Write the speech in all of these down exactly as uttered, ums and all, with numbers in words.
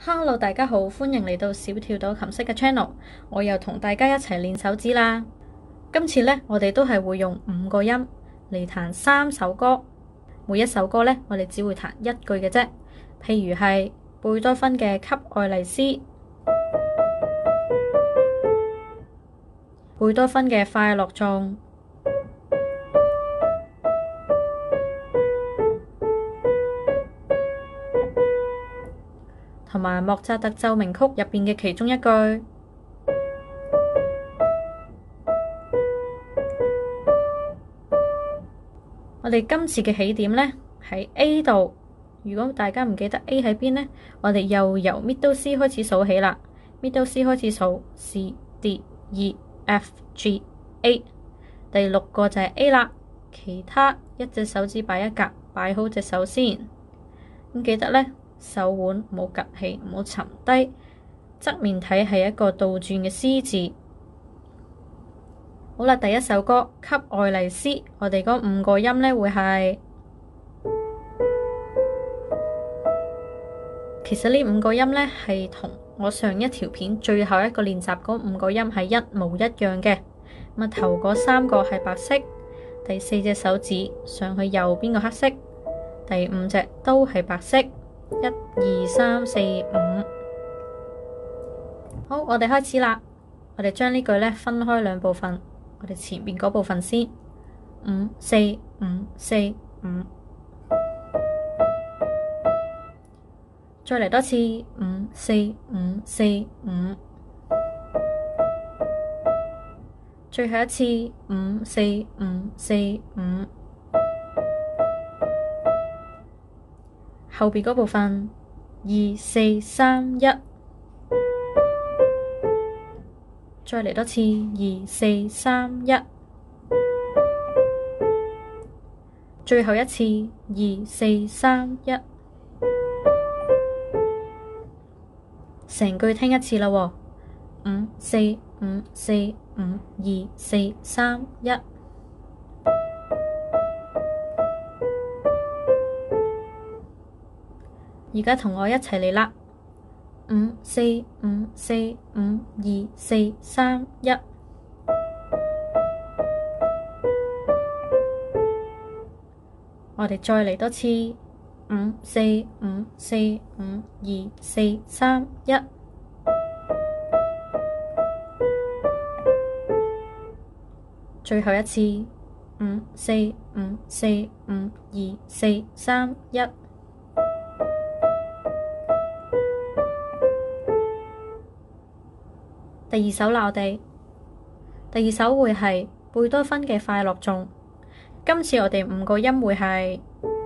Hello，大家好，歡迎嚟到小跳島琴室嘅 channel，我又同大家一齊練手指啦。今次呢，我哋都係會用五個音嚟彈三首歌，每一首歌呢，我哋只會彈一句嘅啫。譬如係貝多芬嘅《給愛麗絲》，貝多芬嘅《快樂頌》，同埋莫扎特奏鳴曲入邊嘅其中一句。我哋今次嘅起點呢，喺 A 度，如果大家唔記得 A 喺邊呢，我哋又由 Middle C 開始數起啦。Middle C 開始數 C D E F G A， 第六個就係 A 啦。其他一隻手指擺一格，擺好隻手先。咁記得呢，手腕唔好趷起，唔好沉低，側面睇係一個倒轉嘅 C 字。好啦，第一首歌《給愛麗絲》，我哋嗰五個音呢會係，其實呢五個音呢係同我上一條片最後一個練習嗰五個音係一模一樣嘅。咁啊，頭嗰三個係白色，第四隻手指上去右邊個黑色，第五隻都係白色。一二三四五，好，我哋開始啦。我哋將呢句呢分開兩部分，我哋前面嗰部分先，五四五四五，再嚟多次，五四五四五，最後一次，五四五四五。後邊嗰部分，二四三一，再嚟多次，二四三一，最後一次，二四三一，成句聽一次啦喎，五四五四五二四三一。而家同我一齊嚟啦，五四五四五二四三一，我哋再嚟多次，五四五四五二四三一，最後一次，五四五四五二四三一。第二首啦，我哋第二首會係貝多芬嘅快樂頌。今次我哋五個音會係，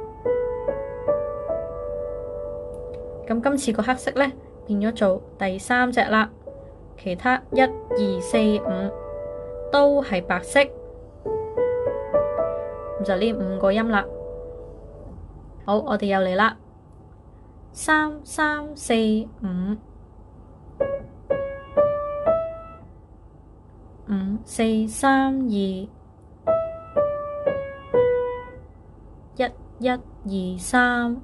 咁今次個黑色呢變咗做第三隻啦，其他一二四五都係白色，咁就呢五個音啦。好，我哋又嚟啦，三三四五。五四三二，一一二三，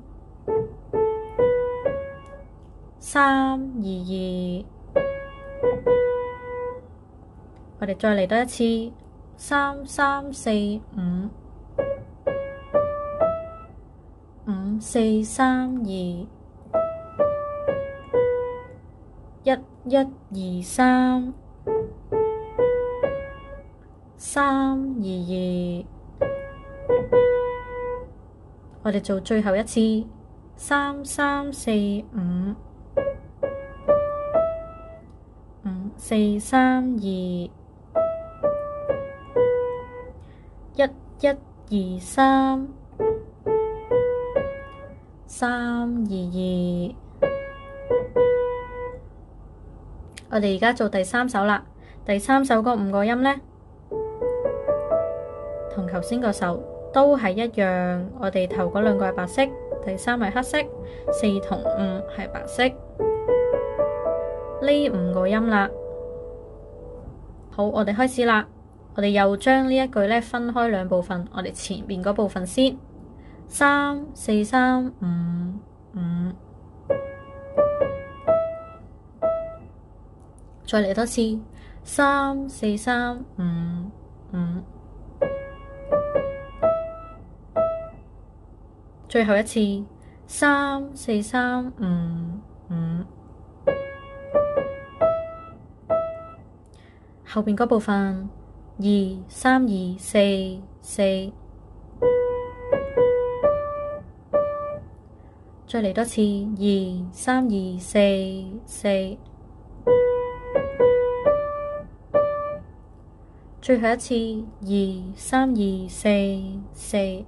三二二，我哋再嚟多一次，三三四五，五四三二，一一二三。三二二，我哋做最後一次，三三四五，五四三二，一一二三，三二二。我哋而家做第三首啦，第三首嗰五個音呢，同頭先個首都係一樣，我哋頭嗰兩個係白色，第三係黑色，四同五係白色，呢五個音啦。好，我哋開始啦，我哋又將呢一句呢分開兩部分，我哋前面嗰部分先，三四三五五， 再嚟多次，三四三五五，最後一次，三四三五五。後邊嗰部分，二三二四四，再嚟多次，二三二四四，最後一次，二三二四四。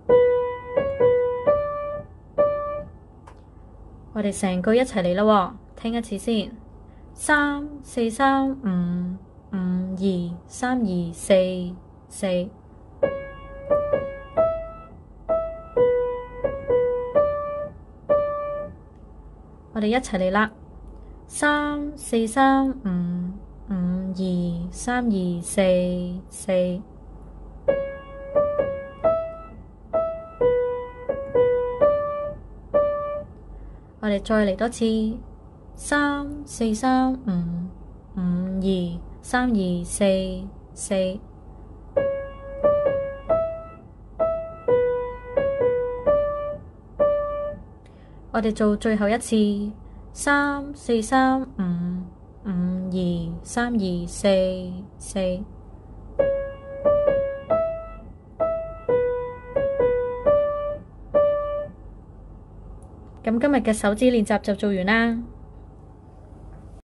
我哋成句一齊嚟啦，聽一次先，三四三五。五二三二四四，我哋一齊嚟啦！三四三五五二三二四四，我哋再嚟多次，三四三五五二三二四四，我哋做最後一次，三四三五五二三二四四，咁今日嘅手指練習就做完啦。